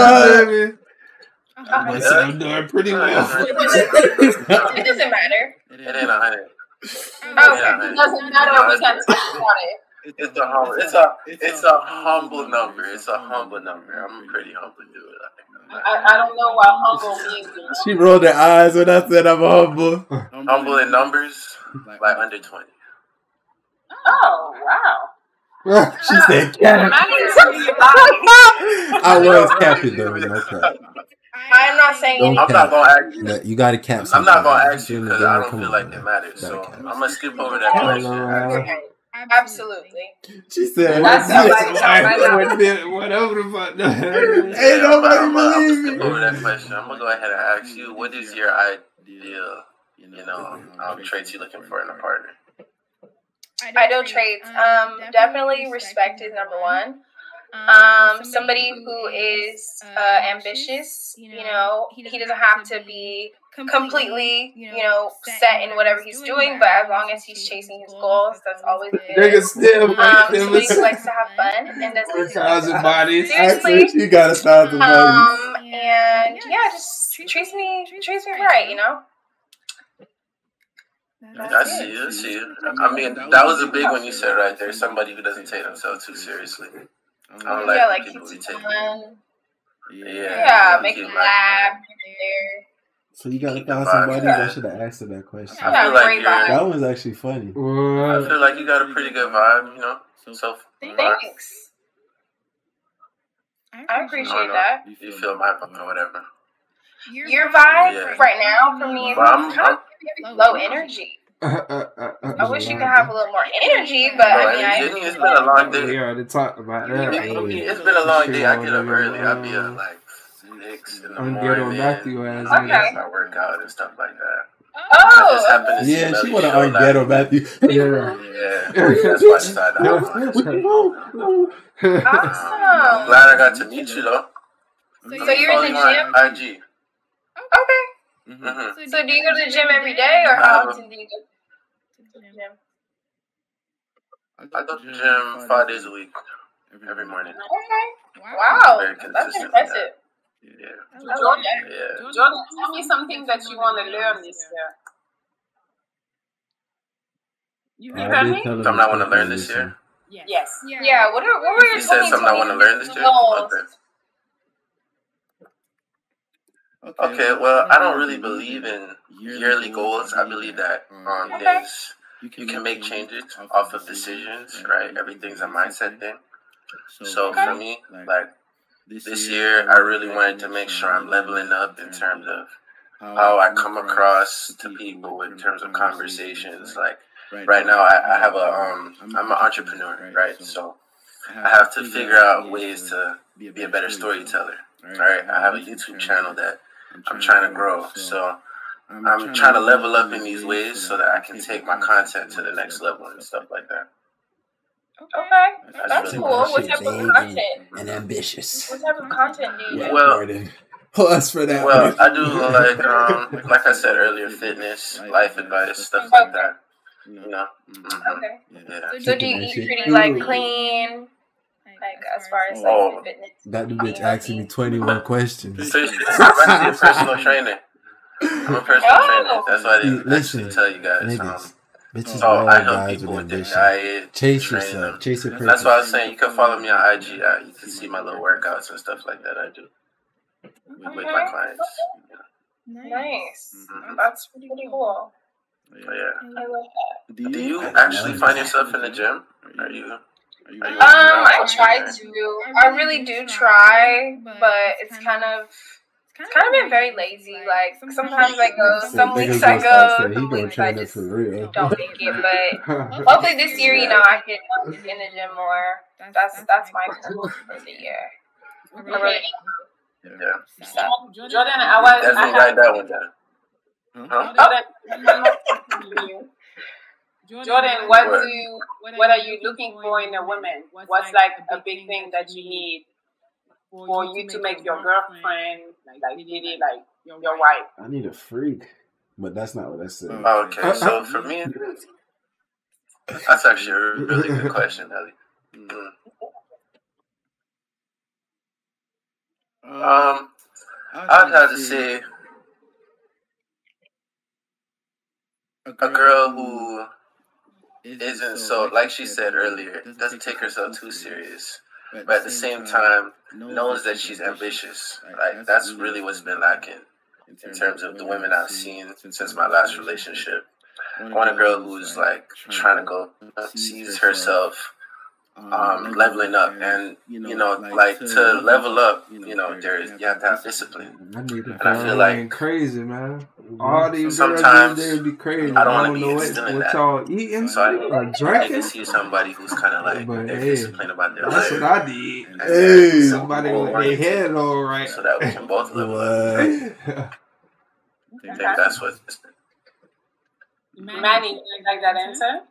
I'm doing pretty well. It doesn't matter. It ain't 100. Okay. It doesn't matter. We can talk about it. It's a humble number. It's a humble number. I'm a pretty humble dude. I don't know what humble means. She rolled her eyes when I said I'm humble. Humble in numbers, like under 20. Oh, wow. She said cap. I was capping though. No cap. I'm not saying anything. I'm not gonna ask you. No, you gotta cap. I'm not gonna ask you because I don't feel like it matters. So I'm gonna skip over that question. Absolutely. She said, "That's whatever the fuck." Ain't nobody believe me. Skip over that question. I'm gonna go ahead and ask you, what is your ideal, traits you're looking for in a partner? Ideal traits. Definitely respect is number one. Somebody who is ambitious. He doesn't have to be completely, set in whatever he's doing, but as long as he's chasing his goals, that's always good. Somebody who likes to have fun and doesn't. 1,000 bodies. Seriously, She got 1,000 bodies. And yeah, just treats me right, I see you. I mean, that was a big one you said right there. Somebody who doesn't take themselves too seriously. I don't like people who take it. Yeah, make them laugh. So you got 1,000 bodies? I should have asked her that question. I feel like that was actually funny. I feel like you got a pretty good vibe, So thanks. I appreciate that. You feel my vibe or whatever. Your vibe right now for me is kind of low energy. I wish you could have a little more energy, but it's been a long day. We already talked about that. It's been a long day. I get up early. I'll be up like 6 in the morning. I work out and stuff like that. Oh, yeah, she want to unghetto Matthew. Yeah, that's why I decided. Awesome. I'm glad I got to meet you though. So you're in the gym? IG. Okay. Mm-hmm. So do you go to the gym every day, or how often do you go to the gym? I go to the gym 5 days a week, every morning. Okay. Wow, that's impressive. Yeah. Jordan, Yeah. Jordan, tell me something that you want to learn this year. You I heard did me? tell him Something I to want to take learn that this listen. year. Yes. Yeah, what were your You said something I want to learn this year? goals? Okay, well, I don't really believe in yearly goals. I believe that there's you can make changes off of decisions, right? Everything's a mindset thing. So for me, like this year, I really wanted to make sure I'm leveling up in terms of how I come across to people in terms of conversations. Like right now, I have I'm an entrepreneur, right? So I have to figure out ways to be a better storyteller, right? I have a YouTube channel that I'm trying to grow. So I'm trying to level up in these ways so that I can take my content to the next level and stuff like that. Okay, that's really cool. what What type of content? and ambitious. What type of content do you do? Well, Plus for that. well, I do like I said earlier, fitness, life advice, stuff like that. You know. Okay. Yeah. So do you eat pretty like clean? Like as far as like fitness? That the bitch asking me 21 questions. So I'm actually a personal trainer. I'm a personal trainer. That's why I didn't actually tell you guys. Niggas. Bitches So love I help guys people with with their ambition. diet, Chase train yourself. them. Chase your purpose. That's why I was saying you can follow me on IG. You can see my little workouts and stuff like that I do with my clients. Nice. That's pretty cool. Yeah. I love that. Do you actually find yourself in the gym? Are you? I try to. I really do try, but it's kind of been very lazy. Like sometimes I go, some weeks I go, some weeks I just don't make it. But hopefully this year, I can get in the gym more. That's my goal for the year. Yeah. Jordan, I Definitely write that one down. Jordan, what are you looking for in a woman? What's like a big thing that you need for you to make your girlfriend like really like your wife? I need a freak, but that's not what I said. Okay, so for me, that's actually a really good question, Ellie. I'd have to say a girl who isn't so, like she said earlier, doesn't take herself too serious, but at the same time knows that she's ambitious. Like that's really what's been lacking in terms of the women I've seen since my last relationship. I want a girl who's like trying to go sees herself leveling up, and like to level up, you have to have discipline. And I feel like crazy, man. All these sometimes girls these be crazy. I don't want to know be instilling what that. y'all eating So I or need drinking. to see somebody who's kind of like But, they're hey, disciplined about their That's life. what I did. And Hey. Somebody with their head all right. so that we can both level up. I think that's what. Manny, you like that answer?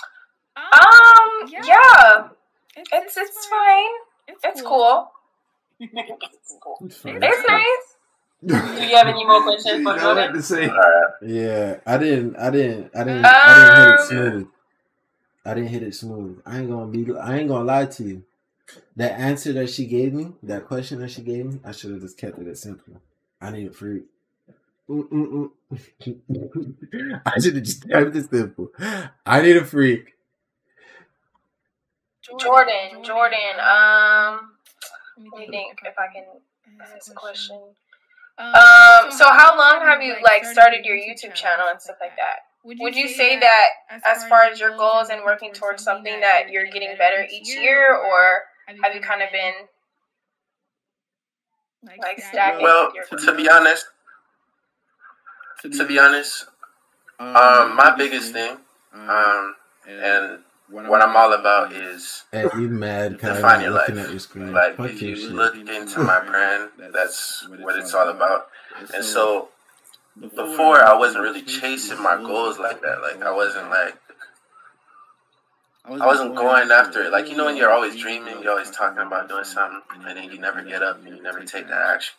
Yeah. It's fine. It's cool. It's nice. Do you have any more questions for I Jordan? like to say. Yeah, I didn't hit it smooth. I didn't hit it smooth. I ain't gonna lie to you. That answer that she gave me, that question that she gave me, I should have just kept it as simple. I need a freak. I should have just kept it simple. I need a freak. Jordan. Let me think if I can ask a question. So how long have you started your YouTube channel and stuff like that? Would you say that as far as your goals and working towards something that you're getting better each year, or have you kind of been stagnant? Well, to be honest, my biggest thing, and what I'm all about is You mad? define your life. Looking at your screen. Like Fuck if your you shit. look into my brand, that's what it's all about. And so before I wasn't really chasing my goals like that. Like I wasn't going after it. Like when you're always dreaming, you're always talking about doing something, and then you never get up and you never take that action.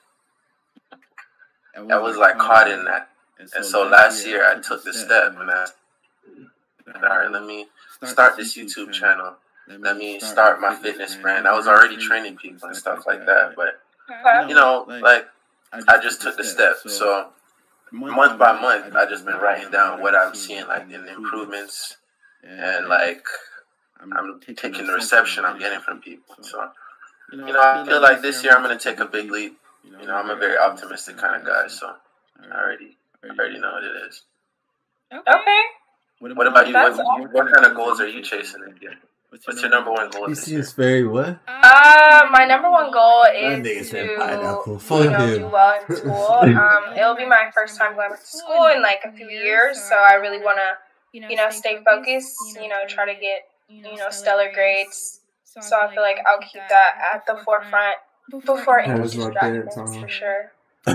I was like caught in that. And so last year I took the step and I said, all right, let me start this YouTube channel. Let me start my fitness brand. I was already training people and stuff like that, but Okay. You know, like I just took the step. So month by month, I just been writing down what I'm seeing, like in improvements, and like I'm taking the reception I'm getting from people. So you know, I feel like this year I'm gonna take a big leap. You know, I'm a very optimistic kind of guy, so I already know what it is. Okay. What about you? What kind of goals are you chasing again? What's your number one goal? You see, it's very what? My number one goal That nigga is said to pineapple. Fuck do him. well in school. It'll be my first time going back to school in like a few years, so I really want to, stay focused. Try to get, stellar grades. So I feel like I'll keep that at the forefront before industry documents for sure.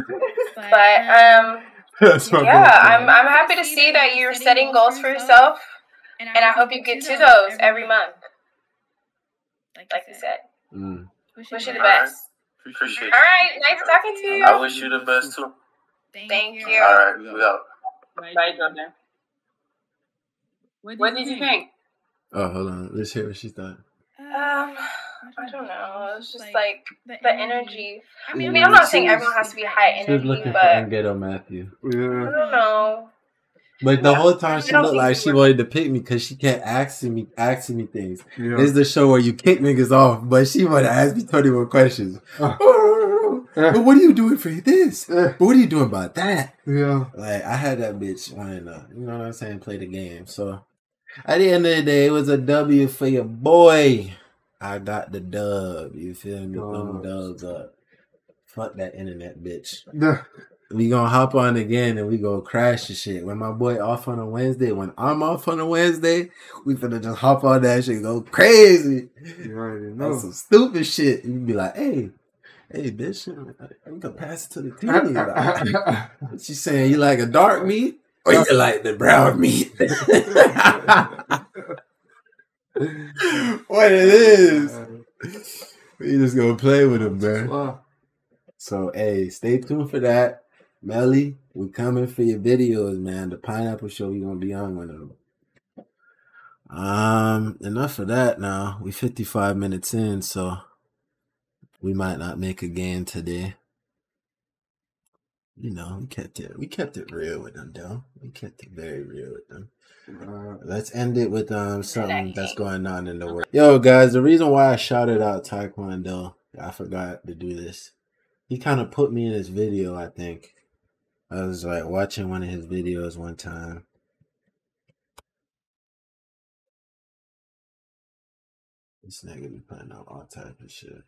But I'm happy to see that you're setting goals for yourself, and I hope you get to those every month. Like you said. Wish you the best. Appreciate it. All right, nice talking to you. I wish you the best too. Thank you. All right, we out. Bye, Jordan. What did you think? Oh, hold on. Let's hear what she thought. I don't know. It's just like the energy. I mean, I'm not saying everyone has to be high She was energy, looking but for Ghetto Matthew. I don't know. But the whole time she looked like she wanted to pick me because she kept asking me things. Yeah. This is the show where you kick niggas off, but she wanted to ask me 21 questions. But what are you doing for this? But what are you doing about that? Yeah. Like, I had that bitch wanting to, you know what I'm saying, play the game. So, at the end of the day, it was a W for your boy. I got the dub. You feel me? Thumb dubs up. Fuck that internet, bitch. We gonna hop on again and we gonna crash the shit. When my boy off on a Wednesday, when I'm off on a Wednesday, we finna just hop on that shit and go crazy. You already know. That's some stupid shit. You be like, hey, bitch, we can pass it to the TV. Like, she's saying, you like a dark meat or you like the brown meat? What it is. We just gonna play with him, man. So, hey, stay tuned for that. Melly, we coming for your videos, man. The Pineapple Show, we gonna be on one of them. Enough of that now. We 55 minutes in, so we might not make a game today. You know, we kept it real with them, though. We kept it very real with them. Let's end it with something that's going on in the world. Yo, guys, the reason why I shouted out Taekwondo, I forgot to do this. He kind of put me in his video, I think. I was like watching one of his videos one time. This nigga be putting out all type of shit.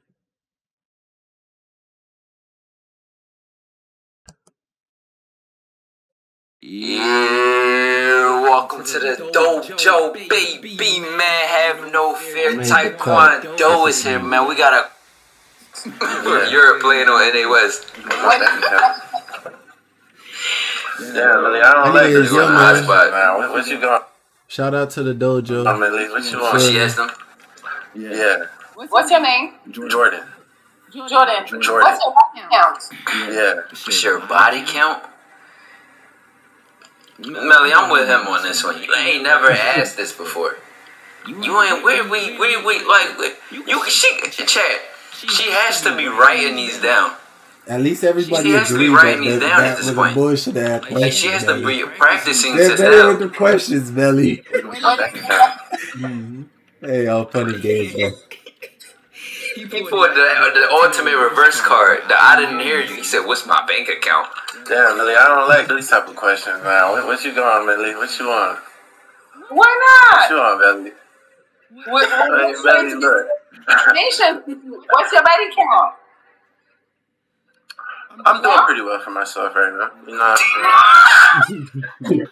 Yeah, welcome to the dojo, baby, man. Have no fear. Taekwondo is here, man. We got a Europe playing on NA West. Yeah, really, I don't like this one hot spot, man. What you going? Shout out to the dojo. What you want? She asked him. Yeah. What's your name? Jordan. Jordan. What's your body count? Yeah. What's your body count? Melly, I'm with him on this one. You ain't never asked this before. You ain't where we like you chat. She has to be writing these down. At least everybody She has to be agrees writing these down that at this was a point. bullshit ass question. Like, she has to be practicing They're this better out. with the questions, Belly. Hey, all funny games, man. He pulled the ultimate reverse card. I didn't hear you. He said, "What's my bank account?" Damn, Millie, I don't like these type of questions, man. What you going, Millie? What you want? Why What you not? want, Millie? Hey, Millie, look. Nation, what's your body count? I'm doing pretty well for myself right now. You know what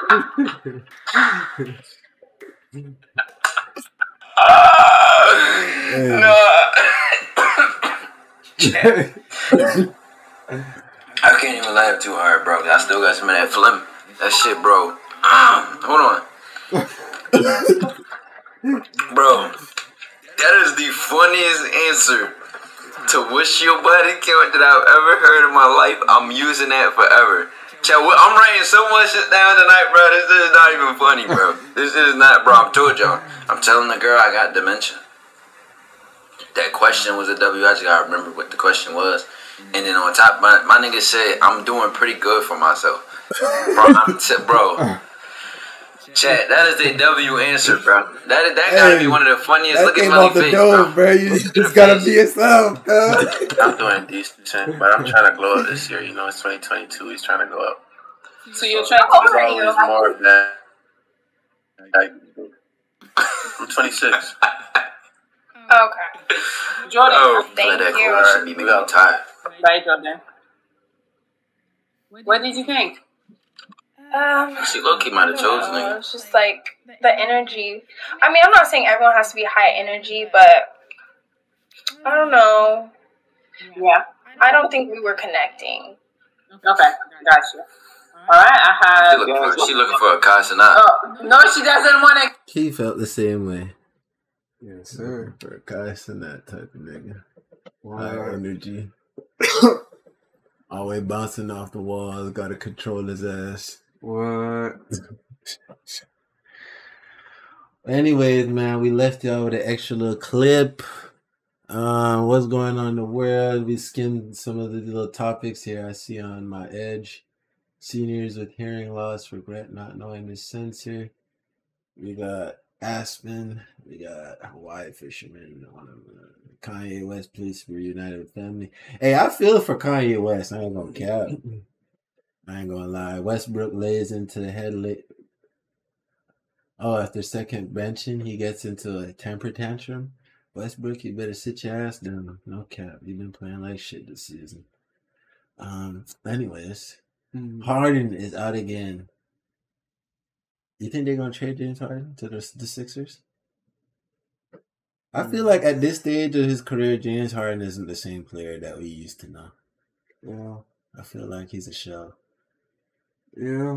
I can't even laugh too hard, bro. I still got some of that phlegm. That shit, bro. Hold on. Bro, that is the funniest answer to what's your body count that I've ever heard in my life. I'm using that forever. Chat, I'm writing so much shit down tonight, bro. This is not even funny, bro. This is not, bro. I told y'all. I'm telling the girl I got dementia. that question was a W. I just gotta remember what the question was. And then on top, my nigga said, I'm doing pretty good for myself. Bro, Chat, that is the W answer, bro. That gotta be one of the funniest. Look at my face, bro. You just gotta be yourself, I'm doing decent, but I'm trying to glow up this year. You know, it's 2022. He's trying to go up. So you're trying to always more of that. Like, I'm 26. Okay. Jordan, thank you. Should be making me tired. Bye, Jordan. What did you think? She low-key might have chosen nigga. It's just like the energy. I mean, I'm not saying everyone has to be high energy, but I don't know. Yeah. I don't think we were connecting. Okay, gotcha. All right, I have. She looking for a Casanat. Oh, no, she doesn't want to. He felt the same way. Yes, sir. For a Casanat type of nigga. High energy. Always bouncing off the walls. Gotta control his ass. What? Anyways, man, we left y'all with an extra little clip. What's going on in the world? We skimmed some of the little topics here I see on my edge. Seniors with hearing loss regret not knowing the censor. We got Aspen. We got Hawaii Fisherman. Kanye West police reunited with family. Hey, I feel for Kanye West. I ain't gonna cap. I ain't gonna lie. Westbrook lays into the head late. Oh, after second benching, he gets into a temper tantrum. Westbrook, you better sit your ass down. No cap. You've been playing like shit this season. Anyways, Harden is out again. You think they're gonna trade James Harden to the Sixers? I feel like at this stage of his career, James Harden isn't the same player that we used to know. Yeah. I feel like he's a shell. Yeah.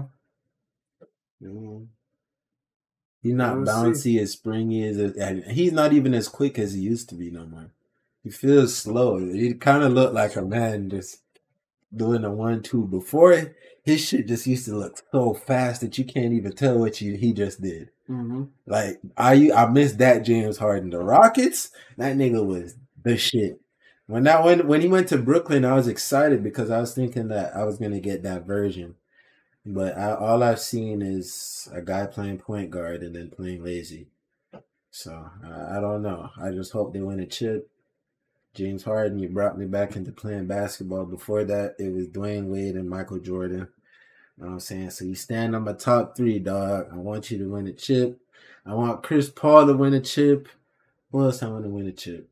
He's not bouncy as springy and he's not even as quick as he used to be no more. He feels slow. He kind of looked like a man just doing a 1-2. Before, his shit just used to look so fast that you can't even tell what he just did. Mm-hmm. Like I missed that James Harden. The Rockets, that nigga was the shit. When he went to Brooklyn, I was excited because I was thinking that I was gonna get that version. But all I've seen is a guy playing point guard and then playing lazy. So I don't know. I just hope they win a chip. James Harden, you brought me back into playing basketball. Before that, it was Dwayne Wade and Michael Jordan. You know what I'm saying? So you stand on my top 3, dog. I want you to win a chip. I want Chris Paul to win a chip. Who else I want to win a chip?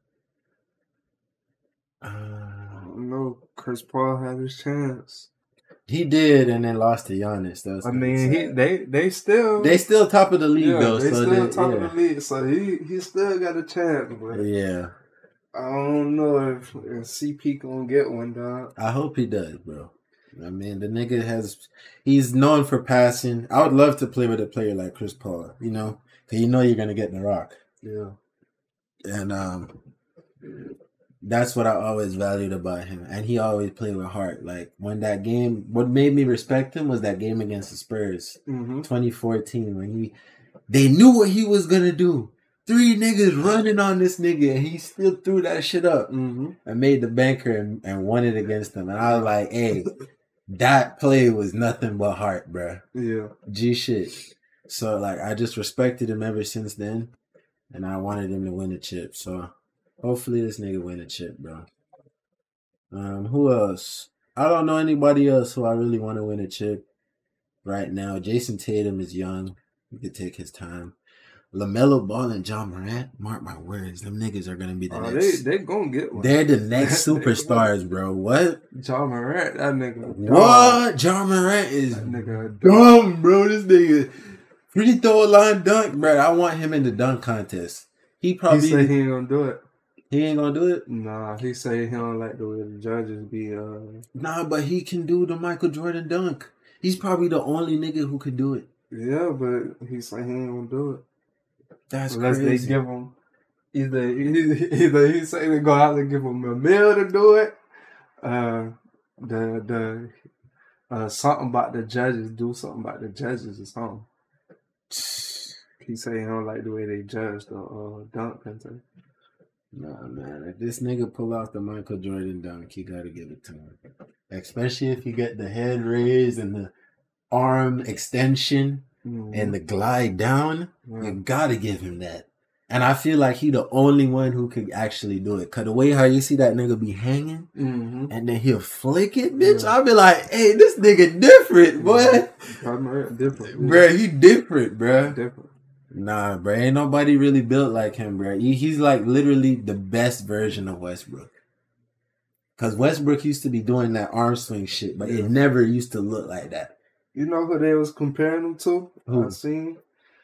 I don't know. Chris Paul had his chance. He did, and then lost to Giannis. I mean, they still top of the league though. They still top of the league, so he still got a chance. But yeah, I don't know if CP gonna get one, dog. I hope he does, bro. I mean, the nigga he's known for passing. I would love to play with a player like Chris Paul, you know, because you know you're gonna get the rock. Yeah, and that's what I always valued about him. And he always played with heart. Like, when that game, what made me respect him was that game against the Spurs, 2014, when they knew what he was going to do. 3 niggas running on this nigga, and he still threw that shit up and made the banker and won it against them. And I was like, hey, that play was nothing but heart, bro. Yeah. G shit. So, like, I just respected him ever since then. And I wanted him to win a chip, so... Hopefully this nigga win a chip, bro. Who else? I don't know anybody else who I really want to win a chip right now. Jason Tatum is young. He could take his time. LaMelo Ball and John Morant, mark my words, them niggas are going to be the next. They going to get one. They're the next superstars, bro. What? John Morant, that nigga. What? John Morant is nigga dumb, bro. This nigga. Free throw line dunk, bro. I want him in the dunk contest. He said he ain't going to do it. He ain't gonna do it? Nah, he say he don't like the way the judges be. Nah, but he can do the Michael Jordan dunk. He's probably the only nigga who could do it. Yeah, but he say he ain't gonna do it. That's unless crazy. They give him either he say they gonna have to give him $1 million to do it. Something about the judges, do something about the judges or something. He say he don't like the way they judge the dunk contest. Nah, man. If this nigga pull off the Michael Jordan dunk, you gotta give it to him. Especially if you get the head raise and the arm extension and the glide down. You gotta give him that. And I feel like he the only one who could actually do it. Cause the way how you see that nigga be hanging and then he'll flick it, bitch. I'll be like, hey, this nigga different, boy. Different. Bruh, he different, bruh. Different. Nah, bruh. Ain't nobody really built like him, bruh. He's like literally the best version of Westbrook. Cause Westbrook used to be doing that arm swing shit, but it never used to look like that. You know who they was comparing him to? Who? I seen.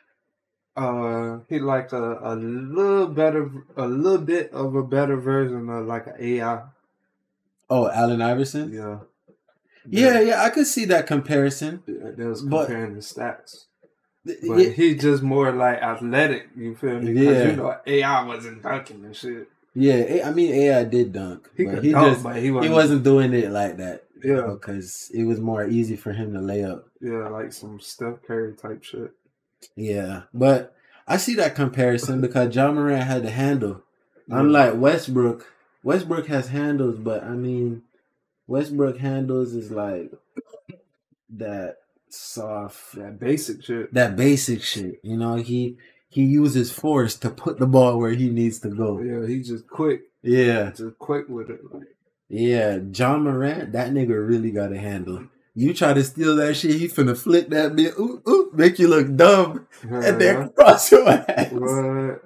He like a little bit of a better version of like an AI. Oh, Allen Iverson? Yeah. Yeah, I could see that comparison. They was comparing the stats. But he's just more like athletic, you feel me? Because you know AI wasn't dunking and shit. Yeah, I mean AI did dunk. He wasn't doing it like that. Yeah. Because it was more easy for him to lay up. Yeah, like some Steph Curry type shit. Yeah, but I see that comparison because Ja Morant had the handle. Unlike Westbrook. Westbrook has handles, but I mean, Westbrook handles is like that soft, that basic shit. You know, he uses force to put the ball where he needs to go. Yeah, he's just quick. Yeah, just quick with it. Yeah, Ja Morant, that nigga really got a handle. You try to steal that shit, he finna flick that bit, make you look dumb, and then cross your ass. What?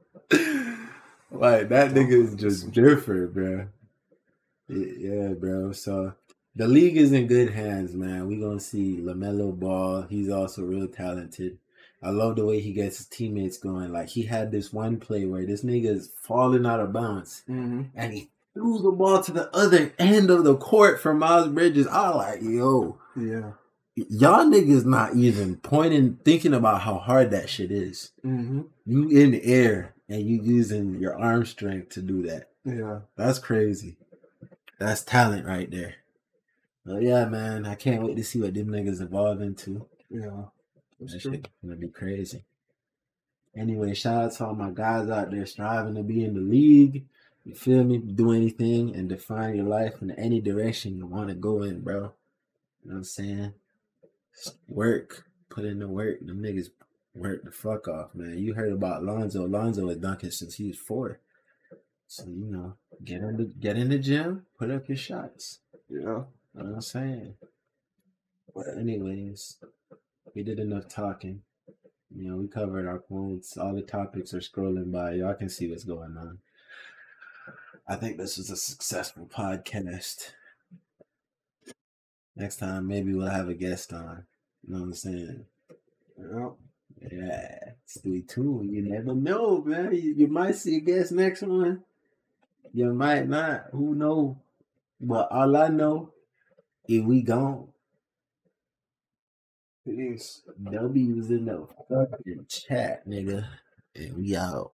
Like, that nigga is just different, bro. Yeah, bro. So, the league is in good hands, man. We gonna see LaMelo Ball. He's also real talented. I love the way he gets his teammates going. Like, he had this one play where this nigga is falling out of bounds, and he threw the ball to the other end of the court for Miles Bridges. I was like, yo. Yeah. Y'all niggas not even thinking about how hard that shit is. You in the air and you using your arm strength to do that. Yeah. That's crazy. That's talent right there. But yeah, man, I can't wait to see what them niggas evolve into. Yeah. That shit gonna be crazy. Anyway, shout out to all my guys out there striving to be in the league. You feel me? Do anything and define your life in any direction you want to go in, bro. You know what I'm saying? Work. Put in the work. Them niggas work the fuck off, man. You heard about Lonzo. Lonzo was dunking since he was 4. So, you know, get in the gym, put up your shots. Yeah. You know what I'm saying? But anyways, we did enough talking. You know, we covered our points. All the topics are scrolling by. Y'all can see what's going on. I think this was a successful podcast. Next time, maybe we'll have a guest on. You know what I'm saying? Yeah. Stay tuned. You never know, man. You might see a guest next one. You might not. Who knows? But all I know is we gone. Peace. W's in the fucking chat, nigga. And we out.